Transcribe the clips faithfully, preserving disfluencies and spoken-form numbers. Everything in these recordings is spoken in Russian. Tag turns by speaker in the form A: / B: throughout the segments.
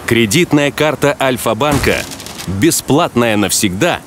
A: Кредитная карта Альфа-банка, бесплатная навсегда,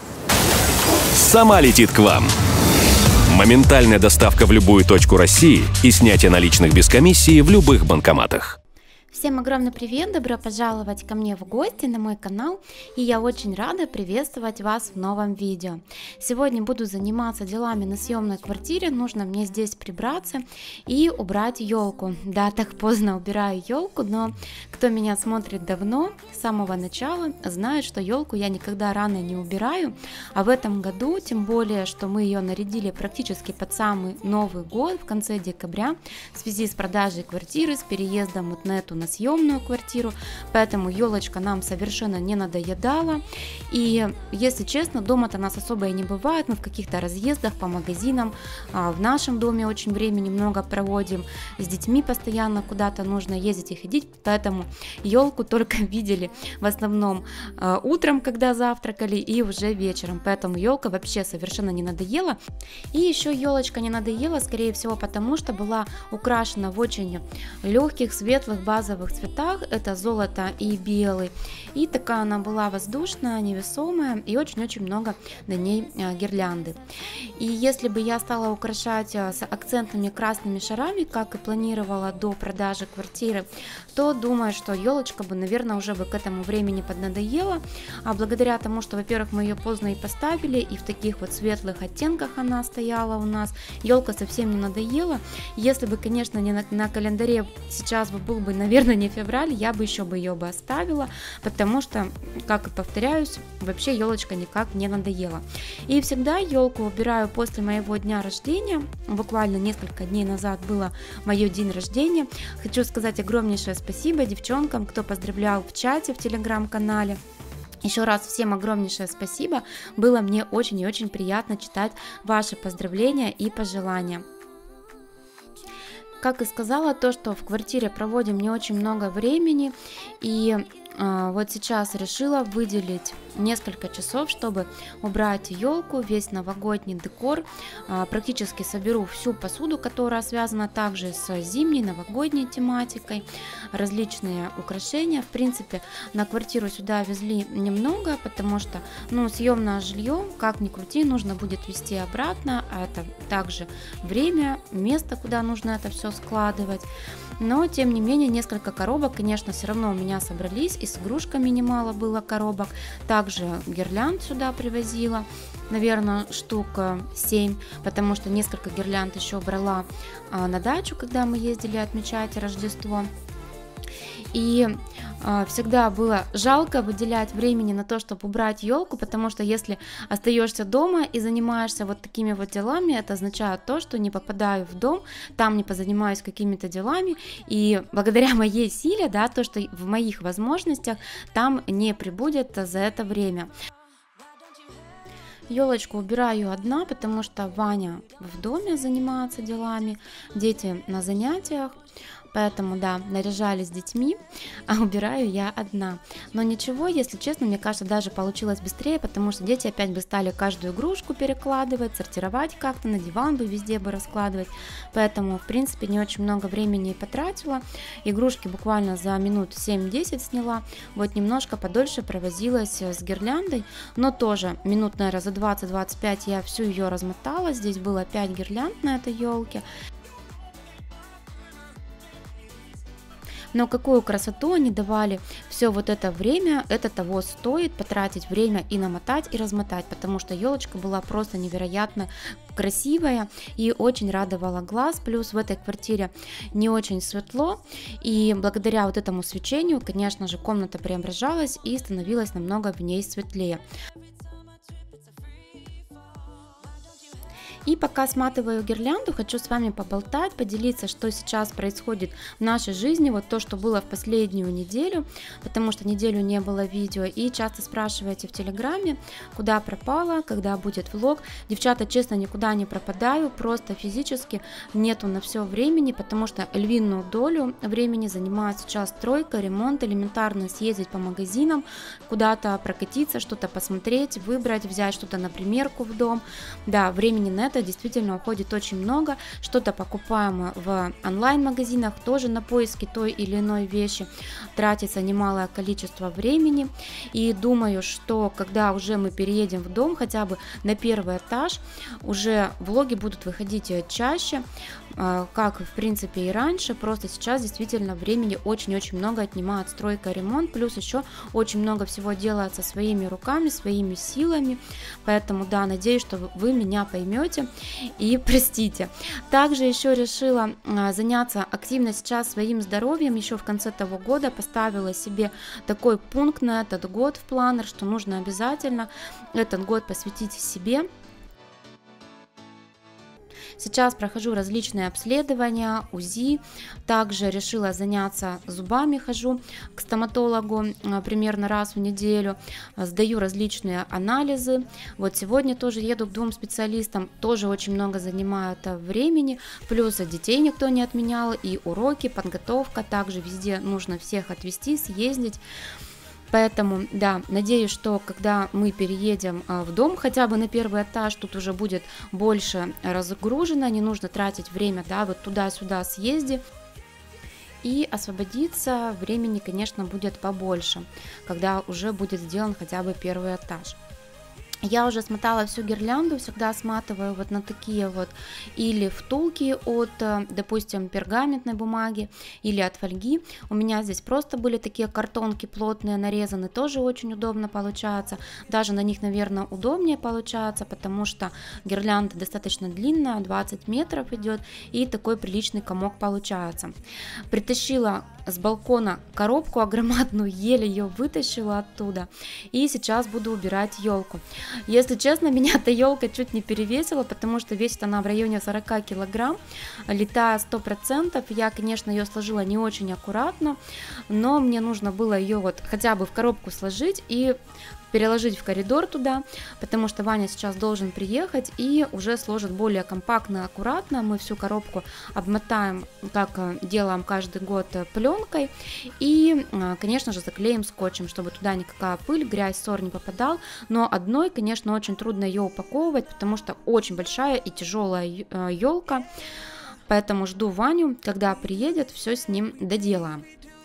A: сама летит к вам. Моментальная доставка в любую точку России и снятие наличных без комиссии в любых банкоматах.
B: Всем огромный привет, добро пожаловать ко мне в гости на мой канал, и я очень рада приветствовать вас в новом видео. Сегодня буду заниматься делами на съемной квартире, нужно мне здесь прибраться и убрать елку. Да, так поздно убираю елку, но кто меня смотрит давно, с самого начала, знает, что елку я никогда рано не убираю, а в этом году, тем более, что мы ее нарядили практически под самый Новый год, в конце декабря, в связи с продажей квартиры, с переездом вот на эту на съемную квартиру, поэтому елочка нам совершенно не надоедала. И если честно, дома-то нас особо и не бывает, мы в каких-то разъездах по магазинам, а в нашем доме очень времени много проводим, с детьми постоянно куда-то нужно ездить и ходить, поэтому елку только видели в основном а, утром, когда завтракали, и уже вечером, поэтому елка вообще совершенно не надоела. И еще елочка не надоела, скорее всего, потому что была украшена в очень легких, светлых, базовых цветах, это золото и белый, и такая она была воздушная, невесомая, и очень-очень много на ней гирлянды. И если бы я стала украшать с акцентными красными шарами, как и планировала до продажи квартиры, то думаю, что елочка бы, наверное, уже бы к этому времени поднадоела, а благодаря тому, что, во-первых, мы ее поздно и поставили, и в таких вот светлых оттенках она стояла у нас, елка совсем не надоела. Если бы, конечно, не на, на календаре сейчас бы был бы, наверное, не февраль, я бы еще бы ее бы оставила, потому что, как и повторяюсь, вообще елочка никак не надоела. И всегда елку убираю после моего дня рождения, буквально несколько дней назад было мое день рождения. Хочу сказать огромнейшее спасибо девчонкам, кто поздравлял в чате в телеграм-канале. Еще раз всем огромнейшее спасибо, было мне очень и очень приятно читать ваши поздравления и пожелания. Как и сказала, то, что в квартире проводим не очень много времени, и э, вот сейчас решила выделить несколько часов, чтобы убрать елку, весь новогодний декор, э, практически соберу всю посуду, которая связана также с зимней, новогодней тематикой, различные украшения. В принципе, на квартиру сюда везли немного, потому что, ну, съемное жилье, как ни крути, нужно будет везти обратно, а это также время, место, куда нужно это все складывать. Но тем не менее несколько коробок, конечно, все равно у меня собрались, и с игрушками немало было коробок. Также гирлянд сюда привозила, наверное, штук семь, потому что несколько гирлянд еще брала на дачу, когда мы ездили отмечать Рождество. И э, всегда было жалко выделять времени на то, чтобы убрать елку, потому что если остаешься дома и занимаешься вот такими вот делами, это означает то, что не попадаю в дом, там не позанимаюсь какими-то делами, и благодаря моей силе, да, то, что в моих возможностях, там не прибудет за это время. Елочку убираю одна, потому что Ваня в доме занимается делами, дети на занятиях. Поэтому, да, наряжали с детьми, а убираю я одна. Но ничего, если честно, мне кажется, даже получилось быстрее, потому что дети опять бы стали каждую игрушку перекладывать, сортировать как-то, на диван бы везде бы раскладывать. Поэтому, в принципе, не очень много времени потратила. Игрушки буквально за минут семь-десять сняла. Вот немножко подольше провозилась с гирляндой, но тоже минут, наверное, за двадцать-двадцать пять я всю ее размотала. Здесь было пять гирлянд на этой елке. Но какую красоту они давали, все вот это время, это того стоит потратить время и намотать, и размотать, потому что елочка была просто невероятно красивая и очень радовала глаз, плюс в этой квартире не очень светло, и благодаря вот этому свечению, конечно же, комната преображалась и становилась намного в ней светлее. И пока сматываю гирлянду, хочу с вами поболтать, поделиться, что сейчас происходит в нашей жизни, вот то, что было в последнюю неделю, потому что неделю не было видео, и часто спрашиваете в телеграме, куда пропала, когда будет влог. Девчата, честно, никуда не пропадаю, просто физически нету на все времени, потому что львиную долю времени занимает сейчас стройка, ремонт, элементарно съездить по магазинам, куда-то прокатиться, что-то посмотреть, выбрать, взять что-то на примерку в дом. Да, времени на это это действительно уходит очень много. Что-то покупаем в онлайн-магазинах, тоже на поиски той или иной вещи тратится немалое количество времени. И думаю, что когда уже мы переедем в дом, хотя бы на первый этаж, уже влоги будут выходить чаще, как в принципе и раньше, просто сейчас действительно времени очень-очень много отнимает стройка, ремонт, плюс еще очень много всего делается своими руками, своими силами, поэтому да, надеюсь, что вы меня поймете и простите. Также еще решила заняться активно сейчас своим здоровьем, еще в конце того года поставила себе такой пункт на этот год в планер, что нужно обязательно этот год посвятить себе. Сейчас прохожу различные обследования, УЗИ, также решила заняться зубами, хожу к стоматологу примерно раз в неделю, сдаю различные анализы. Вот сегодня тоже еду к двум специалистам, тоже очень много занимает времени, плюс детей никто не отменял, и уроки, подготовка, также везде нужно всех отвезти, съездить. Поэтому, да, надеюсь, что когда мы переедем в дом, хотя бы на первый этаж, тут уже будет больше разгружено, не нужно тратить время, да, вот туда-сюда съезди. И освободиться времени, конечно, будет побольше, когда уже будет сделан хотя бы первый этаж. Я уже смотала всю гирлянду, всегда сматываю вот на такие вот или втулки от, допустим, пергаментной бумаги или от фольги. У меня здесь просто были такие картонки плотные нарезаны, тоже очень удобно получается. Даже на них, наверное, удобнее получается, потому что гирлянда достаточно длинная, двадцать метров идет, и такой приличный комок получается. Притащила с балкона коробку огромадную, еле ее вытащила оттуда, и сейчас буду убирать елку. Если честно, меня эта елка чуть не перевесила, потому что весит она в районе сорока килограмм, летая сто процентов. Я, конечно, ее сложила не очень аккуратно, но мне нужно было ее вот хотя бы в коробку сложить и переложить в коридор туда, потому что Ваня сейчас должен приехать и уже сложит более компактно, аккуратно. Мы всю коробку обмотаем, как делаем каждый год, пленкой и, конечно же, заклеим скотчем, чтобы туда никакая пыль, грязь, ссор не попадал. Но одной, конечно, очень трудно ее упаковывать, потому что очень большая и тяжелая елка, поэтому жду Ваню, когда приедет, все с ним доделаем.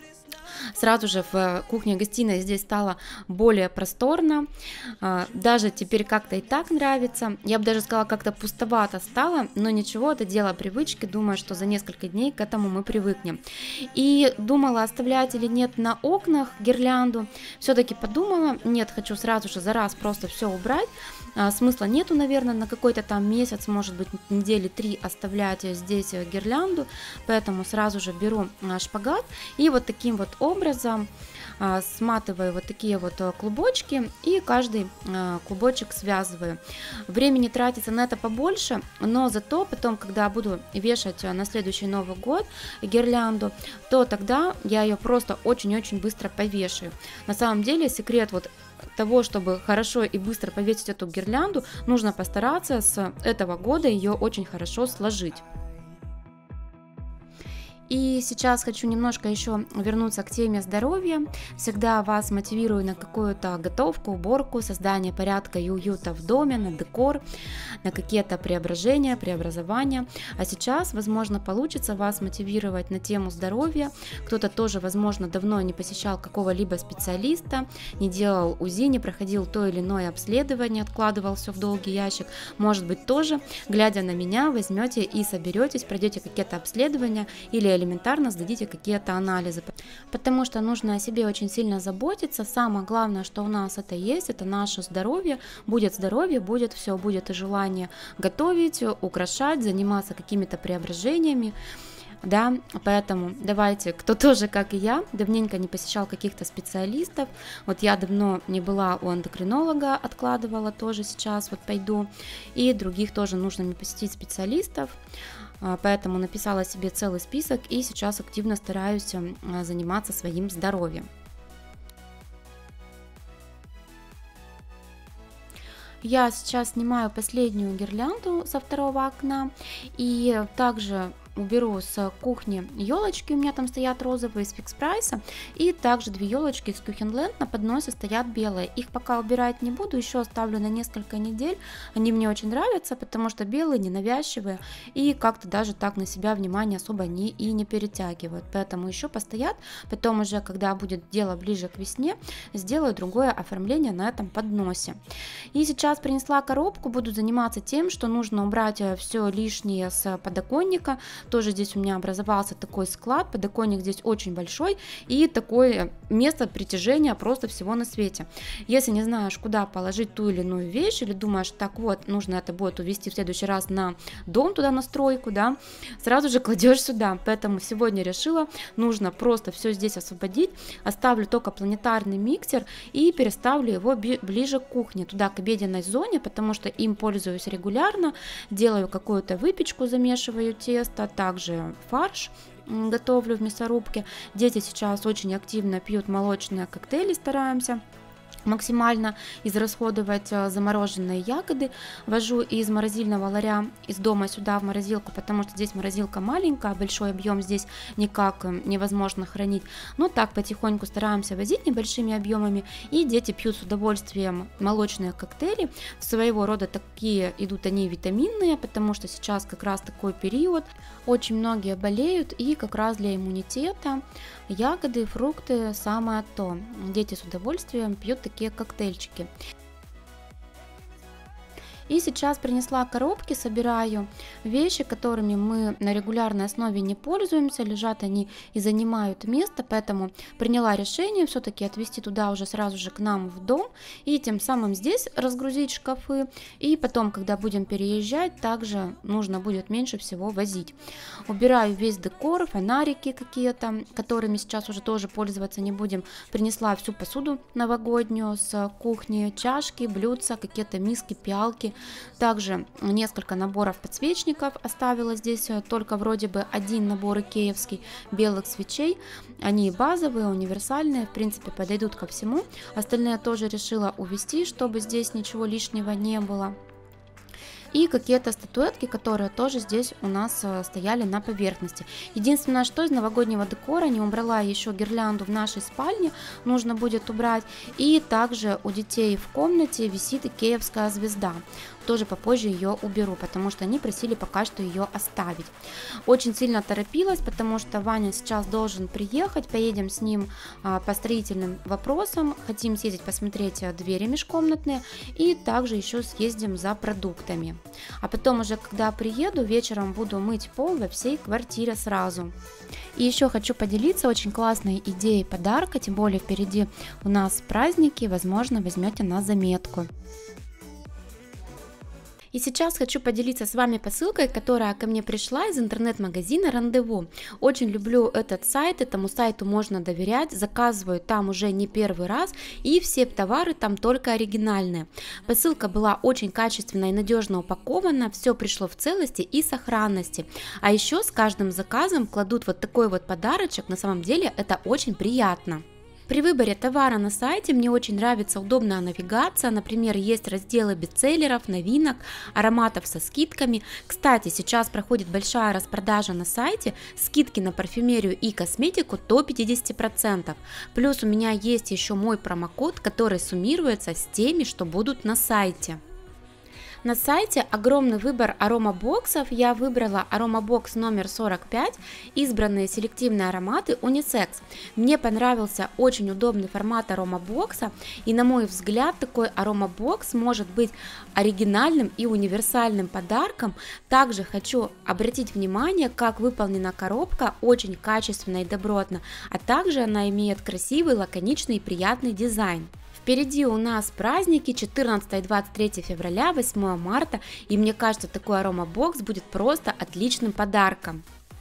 B: Сразу же в кухне-гостиной здесь стало более просторно, даже теперь как-то и так нравится. Я бы даже сказала, как-то пустовато стало, но ничего, это дело привычки, думаю, что за несколько дней к этому мы привыкнем. И думала, оставлять или нет на окнах гирлянду, все-таки подумала, нет, хочу сразу же за раз просто все убрать, смысла нету, наверное, на какой-то там месяц, может быть, недели три оставлять здесь гирлянду, поэтому сразу же беру шпагат и вот таким вот образом сматываю вот такие вот клубочки и каждый клубочек связываю. Времени тратится на это побольше, но зато потом, когда буду вешать на следующий Новый год гирлянду, то тогда я ее просто очень-очень быстро повешаю. На самом деле секрет вот того, чтобы хорошо и быстро повесить эту гирлянду, нужно постараться с этого года ее очень хорошо сложить. И сейчас хочу немножко еще вернуться к теме здоровья. Всегда вас мотивирую на какую-то готовку, уборку, создание порядка и уюта в доме, на декор, на какие-то преображения, преобразования. А сейчас, возможно, получится вас мотивировать на тему здоровья. Кто-то тоже, возможно, давно не посещал какого-либо специалиста, не делал УЗИ, не проходил то или иное обследование, откладывал все в долгий ящик. Может быть, тоже, глядя на меня, возьмете и соберетесь, пройдете какие-то обследования или элементарно сдадите какие-то анализы, потому что нужно о себе очень сильно заботиться. Самое главное, что у нас это есть, это наше здоровье. Будет здоровье, будет все, будет и желание готовить, украшать, заниматься какими-то преображениями. Да, поэтому давайте, кто тоже, как и я, давненько не посещал каких-то специалистов, вот я давно не была у эндокринолога, откладывала, тоже сейчас вот пойду, и других тоже нужно мне посетить специалистов, поэтому написала себе целый список и сейчас активно стараюсь заниматься своим здоровьем. Я сейчас снимаю последнюю гирлянду со второго окна и также уберу с кухни елочки, у меня там стоят розовые из Фикс Прайса, и также две елочки из Кухенленд на подносе стоят белые. Их пока убирать не буду, еще оставлю на несколько недель. Они мне очень нравятся, потому что белые, ненавязчивые, и как-то даже так на себя внимание особо они и не перетягивают. Поэтому еще постоят, потом уже, когда будет дело ближе к весне, сделаю другое оформление на этом подносе. И сейчас принесла коробку, буду заниматься тем, что нужно убрать все лишнее с подоконника. Тоже здесь у меня образовался такой склад, подоконник здесь очень большой, и такое место притяжения просто всего на свете. Если не знаешь, куда положить ту или иную вещь, или думаешь, так вот, нужно это будет увезти в следующий раз на дом, туда на стройку, да, сразу же кладешь сюда. Поэтому сегодня решила, нужно просто все здесь освободить, оставлю только планетарный миксер и переставлю его ближе к кухне, туда к обеденной зоне, потому что им пользуюсь регулярно, делаю какую-то выпечку, замешиваю тесто, также фарш готовлю в мясорубке. Дети сейчас очень активно пьют молочные коктейли, стараемся максимально израсходовать замороженные ягоды. Вожу из морозильного ларя из дома сюда в морозилку, потому что здесь морозилка маленькая, большой объем здесь никак невозможно хранить. Но так потихоньку стараемся возить небольшими объемами, и дети пьют с удовольствием молочные коктейли. Своего рода такие идут они витаминные, потому что сейчас как раз такой период, очень многие болеют, и как раз для иммунитета ягоды, фрукты самое то. Дети с удовольствием пьют такие коктейльчики. И сейчас принесла коробки, собираю вещи, которыми мы на регулярной основе не пользуемся, лежат они и занимают место, поэтому приняла решение все-таки отвезти туда уже сразу же к нам в дом, и тем самым здесь разгрузить шкафы, и потом, когда будем переезжать, также нужно будет меньше всего возить. Убираю весь декор, фонарики какие-то, которыми сейчас уже тоже пользоваться не будем. Принесла всю посуду новогоднюю с кухни, чашки, блюдца, какие-то миски, пиалки. Также несколько наборов подсвечников оставила здесь, только вроде бы один набор икеевский белых свечей. Они базовые, универсальные, в принципе подойдут ко всему. Остальные тоже решила увезти, чтобы здесь ничего лишнего не было. И какие-то статуэтки, которые тоже здесь у нас стояли на поверхности. Единственное, что из новогоднего декора не убрала еще гирлянду в нашей спальне, нужно будет убрать. И также у детей в комнате висит икеевская звезда. Тоже попозже ее уберу, потому что они просили пока что ее оставить. Очень сильно торопилась, потому что Ваня сейчас должен приехать, поедем с ним а, по строительным вопросам, хотим съездить посмотреть двери межкомнатные, и также еще съездим за продуктами. А потом уже, когда приеду, вечером буду мыть пол во всей квартире сразу. И еще хочу поделиться очень классной идеей подарка, тем более впереди у нас праздники, возможно, возьмете на заметку. И сейчас хочу поделиться с вами посылкой, которая ко мне пришла из интернет-магазина Рандеву. Очень люблю этот сайт, этому сайту можно доверять, заказываю там уже не первый раз, и все товары там только оригинальные. Посылка была очень качественно и надежно упакована, все пришло в целости и сохранности. А еще с каждым заказом кладут вот такой вот подарочек, на самом деле это очень приятно. При выборе товара на сайте мне очень нравится удобная навигация, например, есть разделы бестселлеров, новинок, ароматов со скидками. Кстати, сейчас проходит большая распродажа на сайте, скидки на парфюмерию и косметику до пятьдесят процентов. Плюс у меня есть еще мой промокод, который суммируется с теми, что будут на сайте. На сайте огромный выбор аромабоксов, я выбрала аромабокс номер сорок пять, избранные селективные ароматы унисекс. Мне понравился очень удобный формат аромабокса, и на мой взгляд такой аромабокс может быть оригинальным и универсальным подарком. Также хочу обратить внимание, как выполнена коробка, очень качественно и добротно, а также она имеет красивый, лаконичный и приятный дизайн. Впереди у нас праздники четырнадцатое и двадцать третье февраля, восьмое марта, и мне кажется, такой аромабокс будет просто отличным подарком.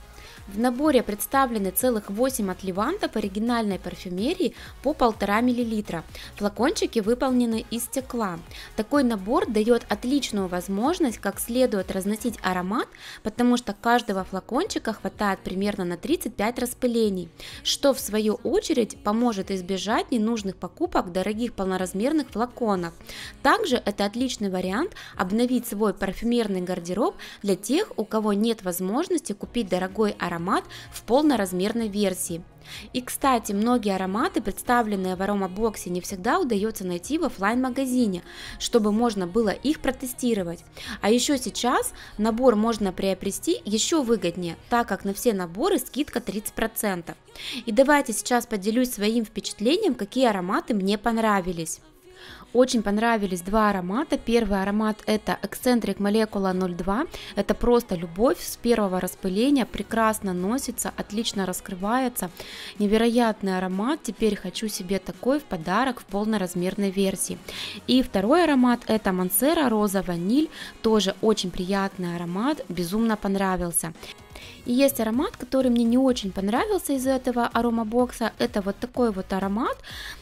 B: В наборе представлены целых восемь отливантов оригинальной парфюмерии по полтора миллилитра. Флакончики выполнены из стекла. Такой набор дает отличную возможность как следует разносить аромат, потому что каждого флакончика хватает примерно на тридцать пять распылений, что в свою очередь поможет избежать ненужных покупок дорогих полноразмерных флаконов. Также это отличный вариант обновить свой парфюмерный гардероб для тех, у кого нет возможности купить дорогой аромат аромат в полноразмерной версии. И, кстати, многие ароматы, представленные в аромабоксе, не всегда удается найти в офлайн-магазине, чтобы можно было их протестировать. А еще сейчас набор можно приобрести еще выгоднее, так как на все наборы скидка тридцать процентов. И давайте сейчас поделюсь своим впечатлением, какие ароматы мне понравились. Очень понравились два аромата. Первый аромат это Eccentric Molecula ноль два. Это просто любовь с первого распыления, прекрасно носится, отлично раскрывается. Невероятный аромат. Теперь хочу себе такой в подарок в полноразмерной версии. И второй аромат это Mancera Роза Ваниль. Тоже очень приятный аромат, безумно понравился. И есть аромат, который мне не очень понравился из этого аромабокса. Это вот такой вот аромат.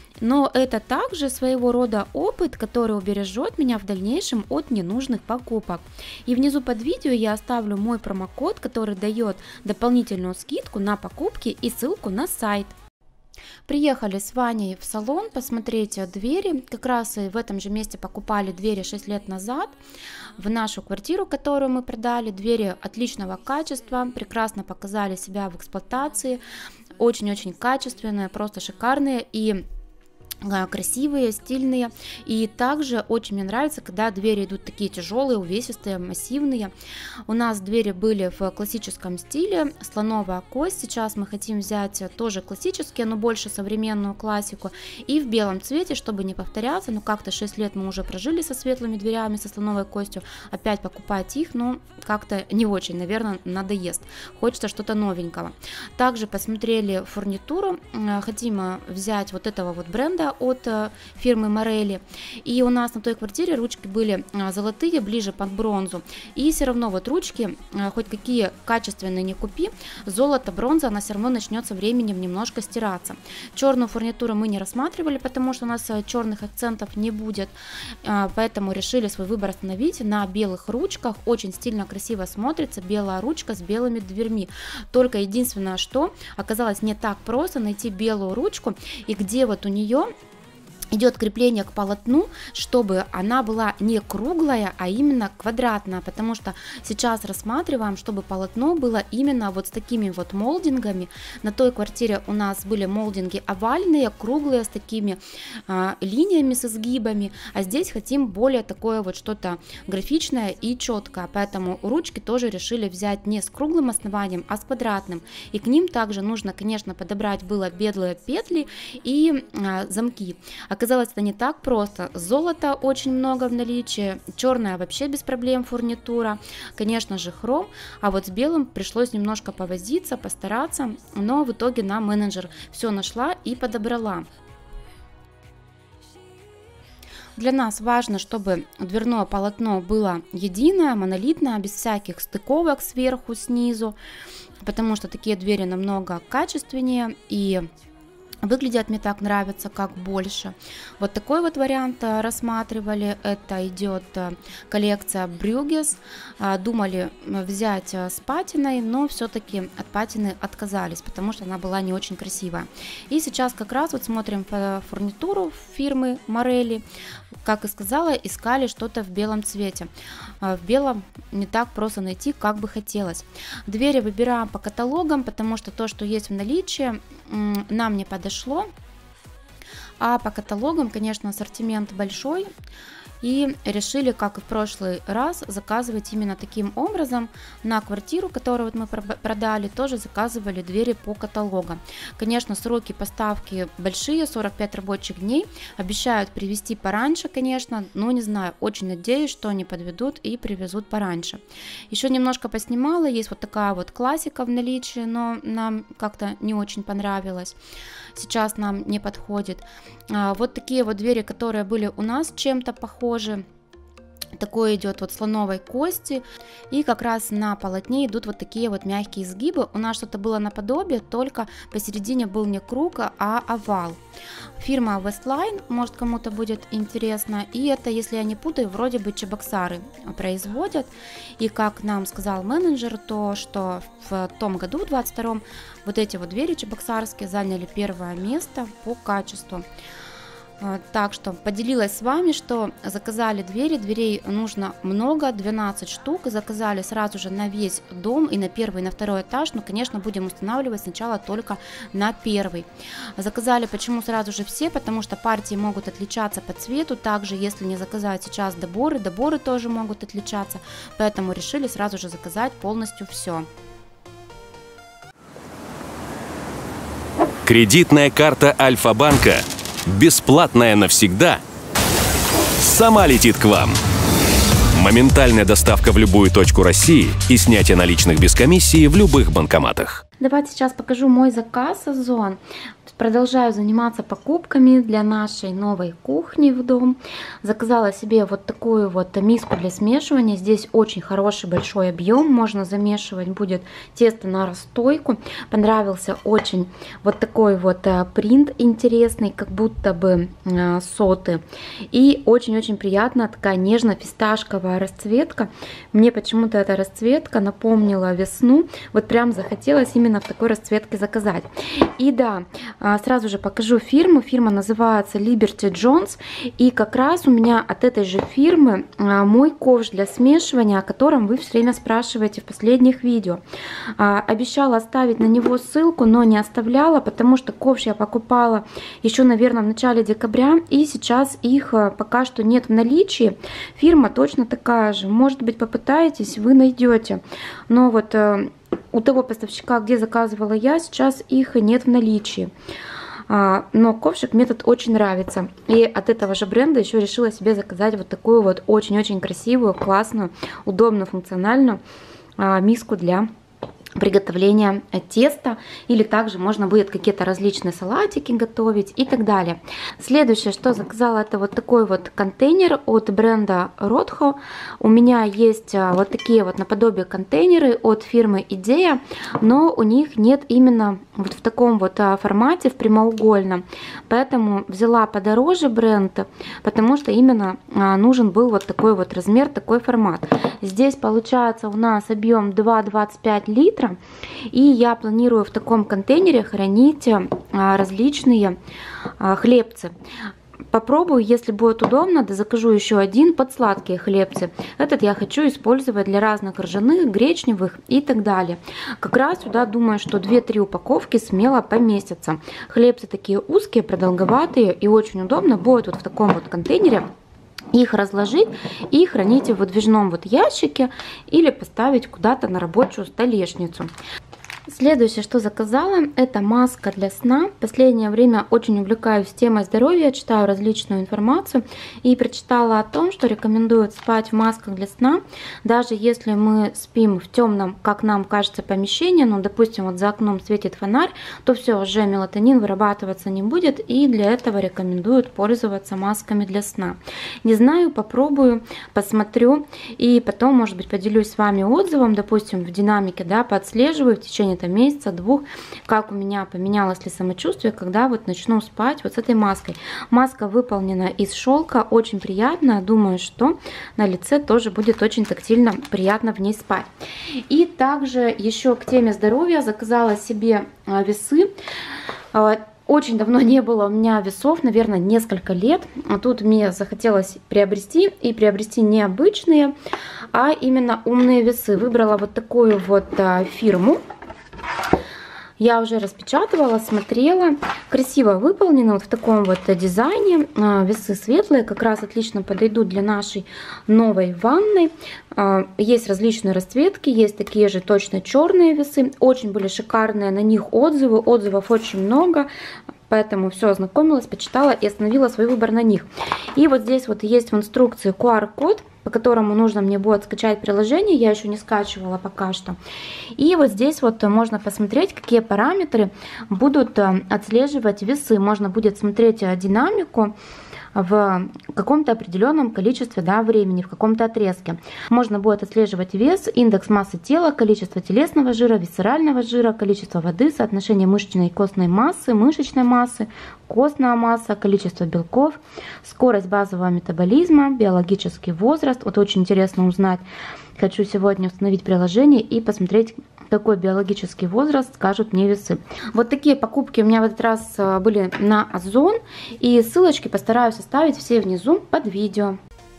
B: Но это также своего рода опыт, который убережет меня в дальнейшем от ненужных покупок. И внизу под видео я оставлю мой промокод, который дает дополнительную скидку на покупки и ссылку на сайт. Приехали с Ваней в салон посмотреть двери. Как раз и в этом же месте покупали двери шесть лет назад в нашу квартиру, которую мы продали. Двери отличного качества, прекрасно показали себя в эксплуатации. Очень-очень качественные, просто шикарные и красивые, стильные. И также очень мне нравится, когда двери идут такие тяжелые, увесистые, массивные. У нас двери были в классическом стиле, слоновая кость. Сейчас мы хотим взять тоже классические, но больше современную классику. И в белом цвете, чтобы не повторяться. Ну как-то шесть лет мы уже прожили со светлыми дверями, со слоновой костью. Опять покупать их, ну как-то не очень, наверное, надоест. Хочется что-то новенького. Также посмотрели фурнитуру. Хотим взять вот этого вот бренда от фирмы Морелли. И у нас на той квартире ручки были золотые, ближе под бронзу. И все равно вот ручки, хоть какие качественные не купи, золото, бронза, она все равно начнет со временем немножко стираться. Черную фурнитуру мы не рассматривали, потому что у нас черных акцентов не будет. Поэтому решили свой выбор остановить на белых ручках. Очень стильно, красиво смотрится белая ручка с белыми дверьми. Только единственное, что оказалось не так просто найти белую ручку, и где вот у нее идет крепление к полотну, чтобы она была не круглая, а именно квадратная, потому что сейчас рассматриваем, чтобы полотно было именно вот с такими вот молдингами. На той квартире у нас были молдинги овальные, круглые, с такими а, линиями, с изгибами, а здесь хотим более такое вот что-то графичное и четкое, поэтому ручки тоже решили взять не с круглым основанием, а с квадратным, и к ним также нужно, конечно, подобрать было белые петли и а, замки. Оказалось, это не так просто. Золота очень много в наличии, черная вообще без проблем фурнитура, конечно же хром, а вот с белым пришлось немножко повозиться, постараться, но в итоге нам менеджер все нашла и подобрала. Для нас важно, чтобы дверное полотно было единое, монолитное, без всяких стыковок сверху, снизу, потому что такие двери намного качественнее и выглядят мне так нравится, как больше. Вот такой вот вариант рассматривали. Это идет коллекция Брюгес. Думали взять с патиной, но все-таки от патины отказались, потому что она была не очень красивая. И сейчас как раз вот смотрим фурнитуру фирмы Морелли. Как и сказала, искали что-то в белом цвете. В белом не так просто найти, как бы хотелось. Двери выбираем по каталогам, потому что то, что есть в наличии, нам не подошло. А по каталогам, конечно, ассортимент большой. И решили, как и в прошлый раз, заказывать именно таким образом. На квартиру, которую вот мы продали, тоже заказывали двери по каталогам. Конечно, сроки поставки большие, сорок пять рабочих дней. Обещают привезти пораньше, конечно, но не знаю, очень надеюсь, что они подведут и привезут пораньше. Еще немножко поснимала, есть вот такая вот классика в наличии, но нам как-то не очень понравилось. Сейчас нам не подходит. Вот такие вот двери, которые были у нас чем-то похожи. Такой идет вот слоновой кости, и как раз на полотне идут вот такие вот мягкие изгибы. У нас что-то было наподобие, только посередине был не круг, а овал. Фирма Westline, может кому-то будет интересно, и это, если я не путаю, вроде бы Чебоксары производят. И как нам сказал менеджер, то что в том году, в двадцать втором, вот эти вот двери чебоксарские заняли первое место по качеству. Так что поделилась с вами, что заказали двери, дверей нужно много, двенадцать штук, заказали сразу же на весь дом и на первый, и на второй этаж, но, конечно, будем устанавливать сначала только на первый. Заказали почему сразу же все, потому что партии могут отличаться по цвету, также если не заказать сейчас доборы, доборы тоже могут отличаться, поэтому решили сразу же заказать полностью все.
A: Кредитная карта Альфа-банка бесплатная навсегда сама летит к вам. Моментальная доставка в любую точку России и снятие наличных без комиссии в любых банкоматах.
B: Давайте сейчас покажу мой заказ Озон. Продолжаю заниматься покупками для нашей новой кухни в дом. Заказала себе вот такую вот миску для смешивания. Здесь очень хороший большой объем. Можно замешивать будет тесто на расстойку. Понравился очень вот такой вот принт интересный, как будто бы соты. И очень-очень приятная такая нежно-фисташковая расцветка. Мне почему-то эта расцветка напомнила весну. Вот прям захотелось именно в такой расцветке заказать. И да, сразу же покажу фирму. Фирма называется Liberty Jones. И как раз у меня от этой же фирмы мой ковш для смешивания, о котором вы все время спрашиваете в последних видео. Обещала оставить на него ссылку, но не оставляла, потому что ковш я покупала еще, наверное, в начале декабря. И сейчас их пока что нет в наличии. Фирма точно такая же. Может быть, попытаетесь, вы найдете. Но вот у того поставщика, где заказывала я, сейчас их нет в наличии. Но ковшик мне тут очень нравится. И от этого же бренда еще решила себе заказать вот такую вот очень-очень красивую, классную, удобную, функциональную миску для приготовления теста, или также можно будет какие-то различные салатики готовить и так далее. Следующее, что заказала, это вот такой вот контейнер от бренда Ротхо. У меня есть вот такие вот наподобие контейнеры от фирмы Идея, но у них нет именно вот в таком вот формате, в прямоугольном. Поэтому взяла подороже бренд, потому что именно нужен был вот такой вот размер, такой формат. Здесь получается у нас объем два двадцать пять литров. И я планирую в таком контейнере хранить различные хлебцы. Попробую, если будет удобно, да закажу еще один под сладкие хлебцы. Этот я хочу использовать для разных ржаных, гречневых и так далее. Как раз сюда думаю, что две-три упаковки смело поместятся. Хлебцы такие узкие, продолговатые, и очень удобно будет вот в таком вот контейнере их разложить и хранить в выдвижном вот ящике или поставить куда-то на рабочую столешницу. Следующее, что заказала, это маска для сна. В последнее время очень увлекаюсь темой здоровья, читаю различную информацию и прочитала о том, что рекомендуют спать в масках для сна, даже если мы спим в темном, как нам кажется, помещении, ну, допустим, вот за окном светит фонарь, то все, уже мелатонин вырабатываться не будет, и для этого рекомендуют пользоваться масками для сна. Не знаю, попробую, посмотрю, и потом, может быть, поделюсь с вами отзывом, допустим, в динамике, да, подслеживаю в течение там месяца, двух, как у меня поменялось ли самочувствие, когда вот начну спать вот с этой маской. Маска выполнена из шелка, очень приятная, думаю, что на лице тоже будет очень тактильно приятно в ней спать. И также еще к теме здоровья заказала себе весы. Очень давно не было у меня весов, наверное, несколько лет. А тут мне захотелось приобрести, и приобрести не обычные, а именно умные весы. Выбрала вот такую вот фирму. Я уже распечатывала, смотрела. Красиво выполнено вот в таком вот дизайне. Весы светлые, как раз отлично подойдут для нашей новой ванной. Есть различные расцветки, есть такие же точно черные весы. Очень были шикарные на них отзывы. Отзывов очень много. Поэтому все, ознакомилась, почитала и остановила свой выбор на них. И вот здесь вот есть в инструкции ку ар код, по которому нужно мне будет скачать приложение. Я еще не скачивала пока что. И вот здесь вот можно посмотреть, какие параметры будут отслеживать весы. Можно будет смотреть динамику в каком-то определенном количестве, да, времени, в каком-то отрезке. Можно будет отслеживать вес, индекс массы тела, количество телесного жира, висцерального жира, количество воды, соотношение мышечной и костной массы, мышечной массы, костная масса, количество белков, скорость базового метаболизма, биологический возраст. Вот очень интересно узнать. Хочу сегодня установить приложение и посмотреть, какой биологический возраст скажут мне весы. Вот такие покупки у меня в этот раз были на Озон, и ссылочки постараюсь оставить все внизу под видео.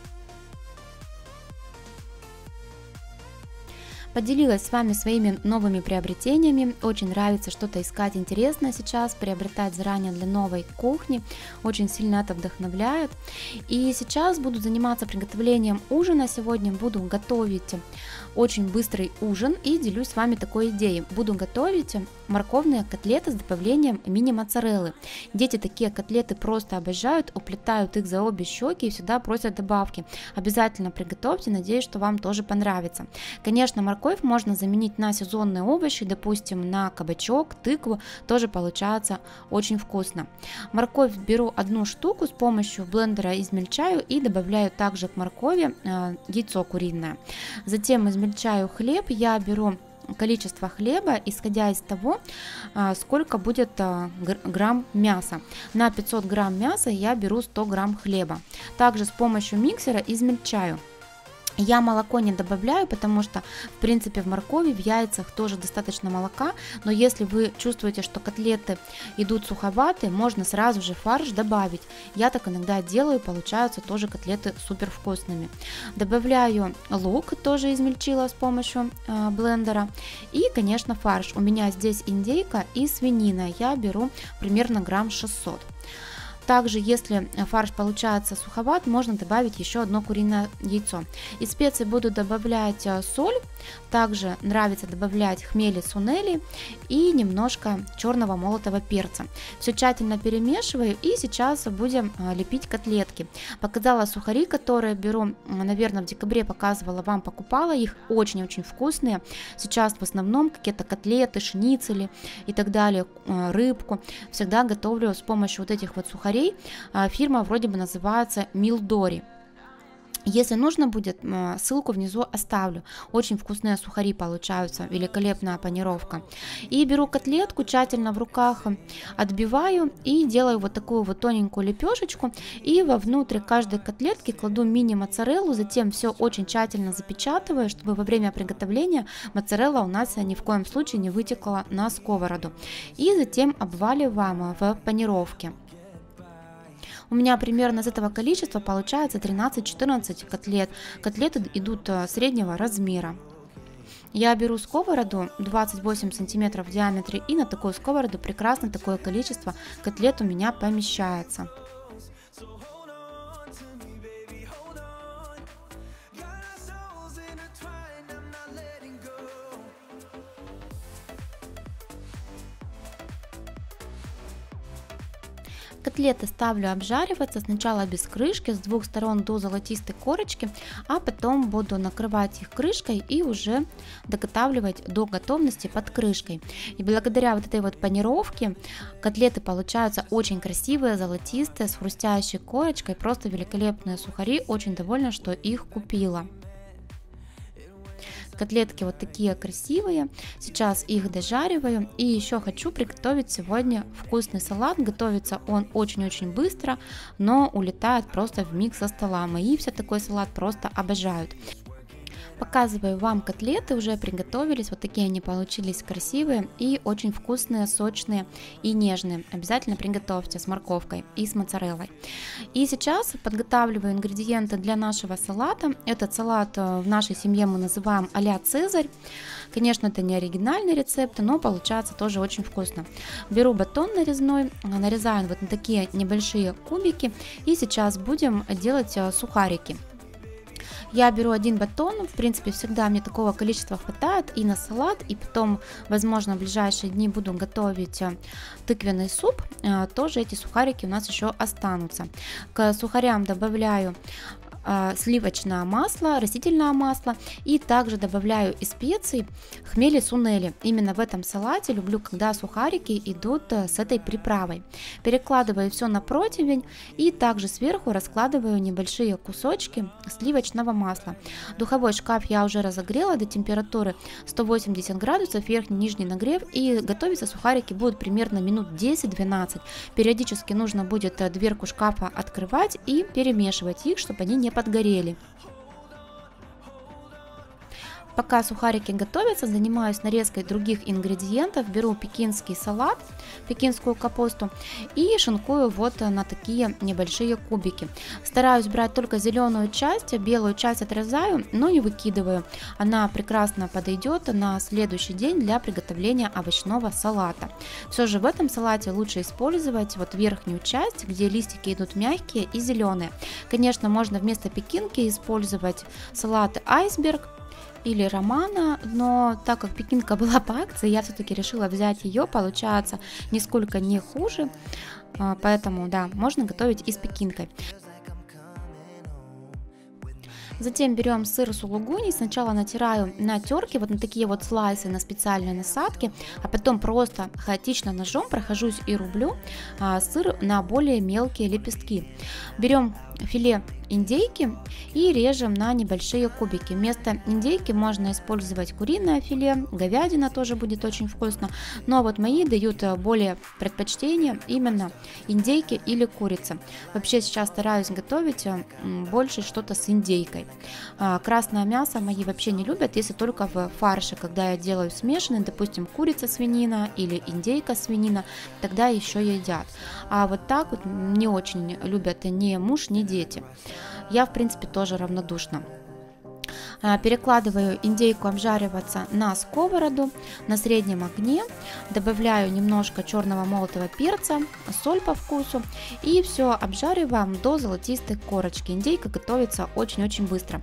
B: Поделилась с вами своими новыми приобретениями. Очень нравится что-то искать интересное сейчас, приобретать заранее для новой кухни. Очень сильно это вдохновляет. И сейчас буду заниматься приготовлением ужина. Сегодня буду готовить очень быстрый ужин и делюсь с вами такой идеей. Буду готовить морковные котлеты с добавлением мини-моцареллы. Дети такие котлеты просто обожают, уплетают их за обе щеки и всегда просят добавки. Обязательно приготовьте, надеюсь, что вам тоже понравится. Конечно, морковь можно заменить на сезонные овощи, допустим, на кабачок, тыкву, тоже получается очень вкусно. Морковь беру одну штуку, с помощью блендера измельчаю и добавляю также к моркови э, яйцо куриное. Затем измельчаю хлеб, я беру количество хлеба, исходя из того, сколько будет грамм мяса. На пятьсот грамм мяса я беру сто грамм хлеба. Также с помощью миксера измельчаю. Я молоко не добавляю, потому что, в принципе, в моркови, в яйцах тоже достаточно молока, но если вы чувствуете, что котлеты идут суховатые, можно сразу же фарш добавить. Я так иногда делаю, получаются тоже котлеты супер вкусными. Добавляю лук, тоже измельчила с помощью э, блендера, и, конечно, фарш. У меня здесь индейка и свинина, я беру примерно грамм шестьсот. Также, если фарш получается суховат, можно добавить еще одно куриное яйцо. Из специй буду добавлять соль, также нравится добавлять хмели сунели и немножко черного молотого перца. Все тщательно перемешиваю, и сейчас будем лепить котлетки. Показала сухари, которые беру, наверное, в декабре показывала вам, покупала их, очень-очень вкусные. Сейчас в основном какие-то котлеты, шницели и так далее, рыбку всегда готовлю с помощью вот этих вот сухарей. Фирма вроде бы называется Милдори. Если нужно будет, ссылку внизу оставлю. Очень вкусные сухари получаются, великолепная панировка. И беру котлетку, тщательно в руках отбиваю и делаю вот такую вот тоненькую лепешечку. И вовнутрь каждой котлетки кладу мини-моцареллу, затем все очень тщательно запечатываю, чтобы во время приготовления моцарелла у нас ни в коем случае не вытекла на сковороду. И затем обваливаем в панировке. У меня примерно из этого количества получается тринадцать-четырнадцать котлет. Котлеты идут среднего размера. Я беру сковороду двадцать восемь сантиметров в диаметре, и на такую сковороду прекрасно такое количество котлет у меня помещается. Котлеты ставлю обжариваться сначала без крышки, с двух сторон до золотистой корочки, а потом буду накрывать их крышкой и уже доготавливать до готовности под крышкой. И благодаря вот этой вот панировке котлеты получаются очень красивые, золотистые, с хрустящей корочкой, просто великолепные сухари, очень довольна, что их купила. Котлетки вот такие красивые, сейчас их дожариваю, и еще хочу приготовить сегодня вкусный салат. Готовится он очень-очень быстро, но улетает просто вмиг со стола. Мои все такой салат просто обожают. Показываю вам котлеты, уже приготовились, вот такие они получились красивые и очень вкусные, сочные и нежные. Обязательно приготовьте с морковкой и с моцареллой. И сейчас подготавливаю ингредиенты для нашего салата. Этот салат в нашей семье мы называем а-ля Цезарь. Конечно, это не оригинальный рецепт, но получается тоже очень вкусно. Беру батон нарезной, нарезаю вот на такие небольшие кубики, и сейчас будем делать сухарики. Я беру один батон, в принципе, всегда мне такого количества хватает и на салат, и потом, возможно, в ближайшие дни буду готовить тыквенный суп, тоже эти сухарики у нас еще останутся. К сухарям добавляю сливочное масло, растительное масло, и также добавляю из специй хмели сунели. Именно в этом салате люблю, когда сухарики идут с этой приправой. Перекладываю все на противень и также сверху раскладываю небольшие кусочки сливочного масла. Духовой шкаф я уже разогрела до температуры сто восемьдесят градусов, верхний и нижний нагрев, и готовиться сухарики будут примерно минут десять-двенадцать. Периодически нужно будет дверку шкафа открывать и перемешивать их, чтобы они не подгорели. Пока сухарики готовятся, занимаюсь нарезкой других ингредиентов. Беру пекинский салат, пекинскую капусту и шинкую вот на такие небольшие кубики. Стараюсь брать только зеленую часть, белую часть отрезаю, но не выкидываю. Она прекрасно подойдет на следующий день для приготовления овощного салата. Все же в этом салате лучше использовать вот верхнюю часть, где листики идут мягкие и зеленые. Конечно, можно вместо пекинки использовать салат айсберг или романа, но так как пекинка была по акции, я все-таки решила взять ее, получается нисколько не хуже, поэтому да, можно готовить и с пекинкой. Затем берем сыр сулугуни, сначала натираю на терке, вот на такие вот слайсы, на специальные насадки, а потом просто хаотично ножом прохожусь и рублю а, сыр на более мелкие лепестки. Берем филе индейки и режем на небольшие кубики. Вместо индейки можно использовать куриное филе, говядина тоже будет очень вкусно, но вот мои дают более предпочтение именно индейки или курица. Вообще сейчас стараюсь готовить больше что-то с индейкой. Красное мясо мои вообще не любят, если только в фарше, когда я делаю смешанный, допустим, курица свинина или индейка свинина, тогда еще едят. А вот так вот не очень любят ни муж, ни дети. Я, в принципе, тоже равнодушна. Перекладываю индейку обжариваться на сковороду на среднем огне, добавляю немножко черного молотого перца, соль по вкусу и все обжариваем до золотистой корочки. Индейка готовится очень-очень быстро.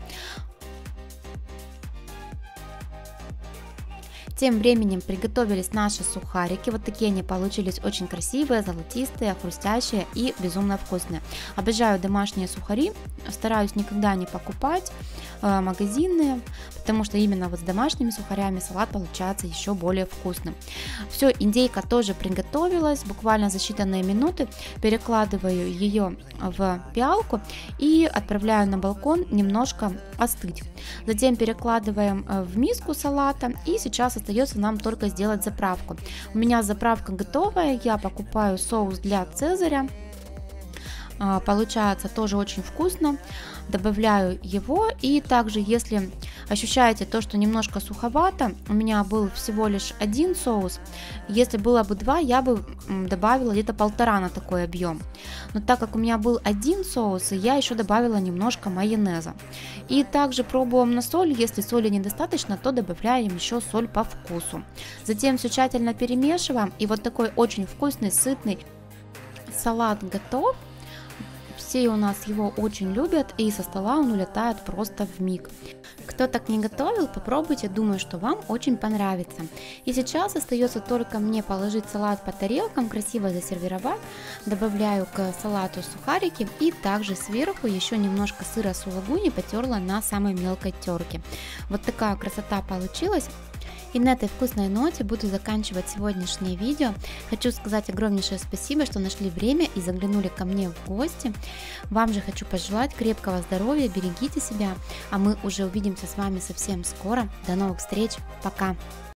B: Тем временем приготовились наши сухарики. Вот такие они получились, очень красивые, золотистые, хрустящие и безумно вкусные. Обожаю домашние сухари, стараюсь никогда не покупать э, магазинные, потому что именно вот с домашними сухарями салат получается еще более вкусным. Все, индейка тоже приготовилась, буквально за считанные минуты перекладываю ее в пиалку и отправляю на балкон немножко остыть. Затем перекладываем в миску салата, и сейчас остается нам только сделать заправку. У меня заправка готовая, я покупаю соус для цезаря. Получается тоже очень вкусно. Добавляю его, и также, если ощущаете то, что немножко суховато, у меня был всего лишь один соус, если было бы два, я бы добавила где-то полтора на такой объем. Но так как у меня был один соус, я еще добавила немножко майонеза. И также пробуем на соль, если соли недостаточно, то добавляем еще соль по вкусу. Затем все тщательно перемешиваем, и вот такой очень вкусный, сытный салат готов. Все у нас его очень любят, и со стола он улетает просто вмиг. Кто так не готовил, попробуйте, думаю, что вам очень понравится. И сейчас остается только мне положить салат по тарелкам, красиво засервировать. Добавляю к салату сухарики и также сверху еще немножко сыра сулугуни потерла на самой мелкой терке. Вот такая красота получилась. И на этой вкусной ноте буду заканчивать сегодняшнее видео. Хочу сказать огромнейшее спасибо, что нашли время и заглянули ко мне в гости. Вам же хочу пожелать крепкого здоровья, берегите себя, а мы уже увидимся с вами совсем скоро. До новых встреч, пока!